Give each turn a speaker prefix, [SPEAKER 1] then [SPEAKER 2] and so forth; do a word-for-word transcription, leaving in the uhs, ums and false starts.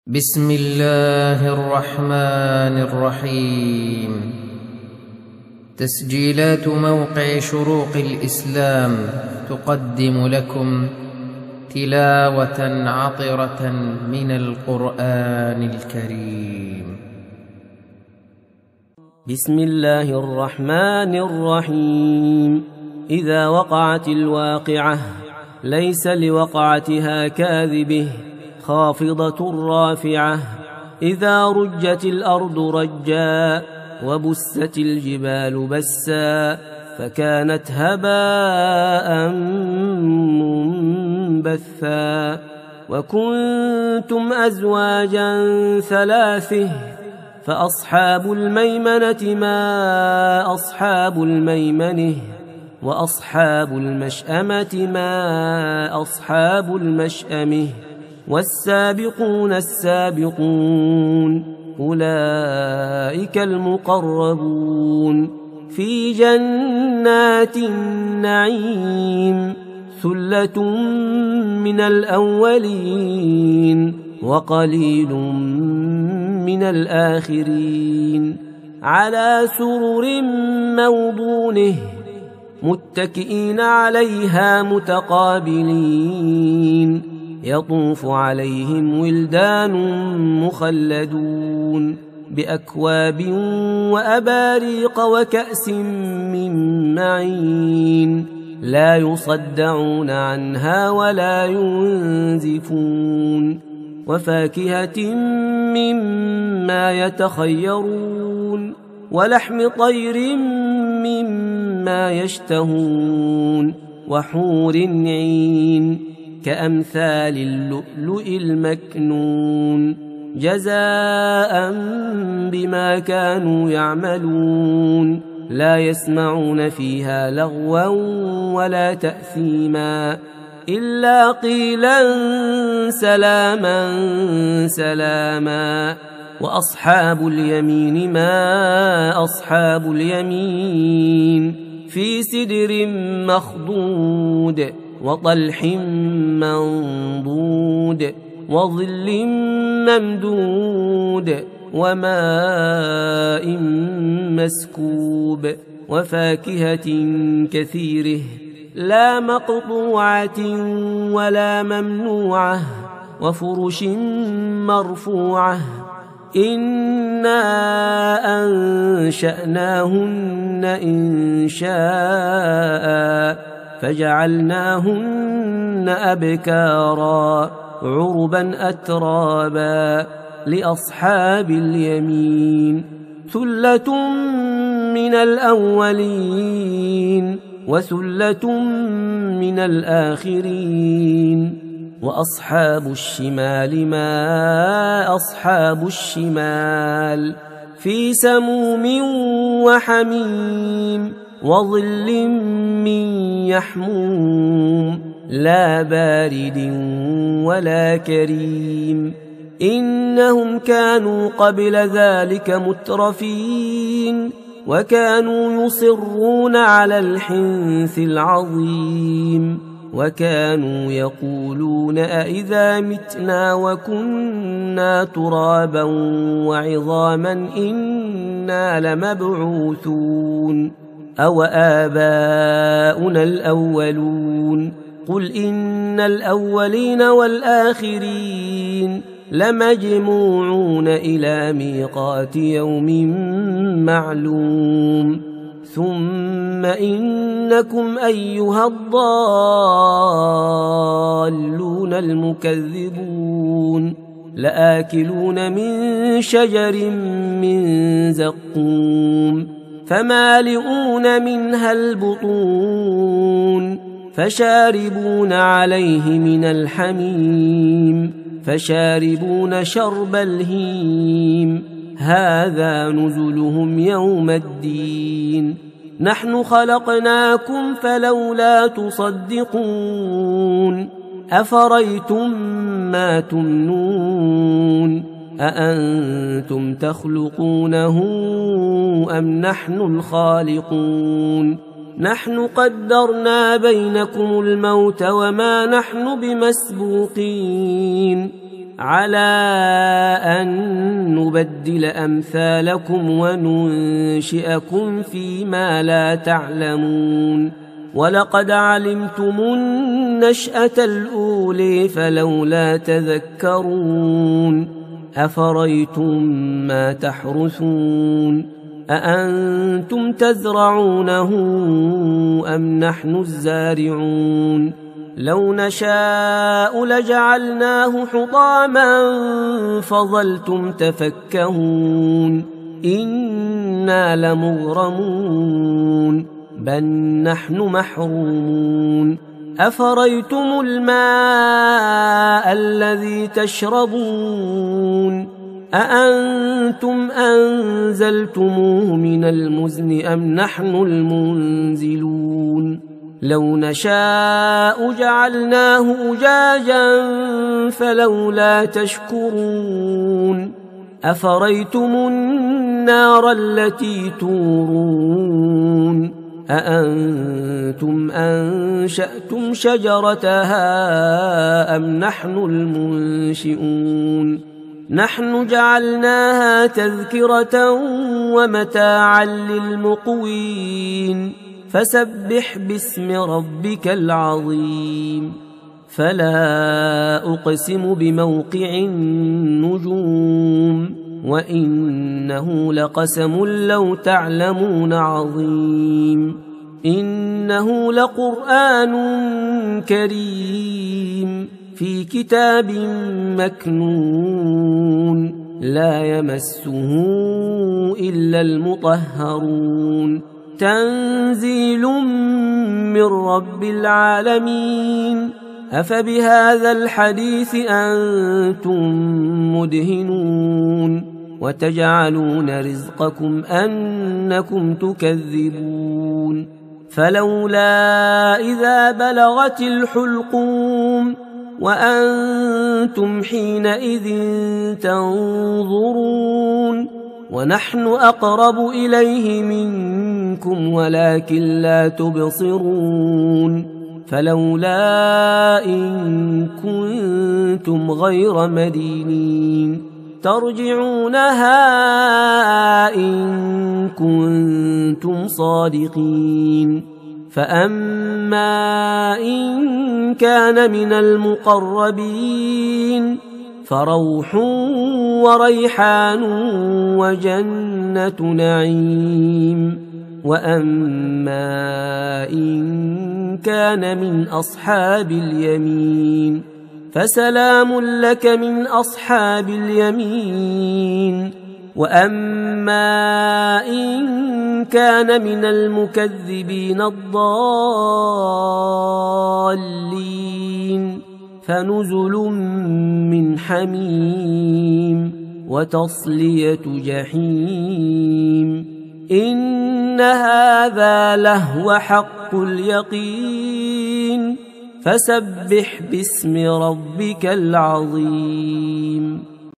[SPEAKER 1] بسم الله الرحمن الرحيم. تسجيلات موقع شروق الإسلام تقدم لكم تلاوة عطرة من القرآن الكريم.
[SPEAKER 2] بسم الله الرحمن الرحيم. إذا وقعت الواقعة ليس لوقعتها كاذبه خافضة رافعة. إذا رجت الأرض رجا وبست الجبال بسا فكانت هباء منبثا. وكنتم أزواجا ثلاثة فأصحاب الميمنة ما أصحاب الميمنة وأصحاب المشأمة ما أصحاب المشأمة. والسابقون السابقون أولئك المقربون في جنات النعيم. ثلة من الأولين وقليل من الآخرين. على سرر موضونه متكئين عليها متقابلين. يطوف عليهم ولدان مخلدون بأكواب وأباريق وكأس من معين. لا يصدعون عنها ولا ينزفون. وفاكهة مما يتخيرون ولحم طير مما يشتهون. وحور عين كأمثال اللؤلؤ المكنون جزاء بما كانوا يعملون. لا يسمعون فيها لغوا ولا تأثيما إلا قيلا سلاما سلاما. وأصحاب اليمين ما أصحاب اليمين. في سدر مخضود وطلح منضود وظل ممدود وماء مسكوب. وفاكهة كثيره لا مقطوعة ولا ممنوعة. وفرش مرفوعة. إنا أنشأناهن إنشاء فجعلناهن أبكارا عربا أترابا. لأصحاب اليمين ثلة من الأولين وثلة من الآخرين. وأصحاب الشمال ما أصحاب الشمال. في سموم وحميم وظل من يحموم لا بارد ولا كريم. إنهم كانوا قبل ذلك مترفين وكانوا يصرون على الحنث العظيم. وكانوا يقولون أئذا متنا وكنا ترابا وعظاما إنا لمبعوثون أو آباؤنا الأولون. قل إن الأولين والآخرين لمجموعون إلى ميقات يوم معلوم. ثم إنكم أيها الضالون المكذبون لآكلون من شجر من زقوم فمالئون منها البطون. فشاربون عليه من الحميم فشاربون شرب الهيم. هذا نزلهم يوم الدين. نحن خلقناكم فلولا تصدقون. أفريتم ما تمنون أأنتم تخلقونه أم نحن الخالقون. نحن قدرنا بينكم الموت وما نحن بمسبوقين على أن نبدل أمثالكم وننشئكم فيما لا تعلمون ولقد علمتم النشأة الأولى فلولا تذكرون أفريتم ما تحرثون أأنتم تزرعونه أم نحن الزارعون لو نشاء لجعلناه حطاما فظلتم تفكهون إنا لمغرمون بل نحن محرومون أفريتم الماء الذي تشربون أأنتم أنزلتموه من المزن أم نحن المنزلون لو نشاء جعلناه أجاجا فلولا تشكرون أفريتم النار التي تورون أأنتم أنشأتم شجرتها أم نحن المنشئون نحن جعلناها تذكرة ومتاعا للمقوين فسبح باسم ربك العظيم فلا أقسم بموقع النجوم وإنه لقسم لو تعلمون عظيم إنه لقرآن كريم في كتاب مكنون لا يمسه إلا المطهرون تنزيل من رب العالمين أفبهذا الحديث أنتم مدهنون وتجعلون رزقكم أنكم تكذبون فلولا إذا بلغت الحلقوم وأنتم حينئذ تنظرون ونحن أقرب إليه منكم ولكن لا تبصرون فلولا إن كنتم غير مدينين ترجعونها إن كنتم صادقين فأما إن كان من المقربين فروح وريحان وجنة نعيم وأما إن كان من أصحاب اليمين فسلام لك من أصحاب اليمين وأما إن كان من المكذبين الضالين فنزل من حميم وتصلية جحيم إن هذا لهو حق اليقين فسبح باسم ربك العظيم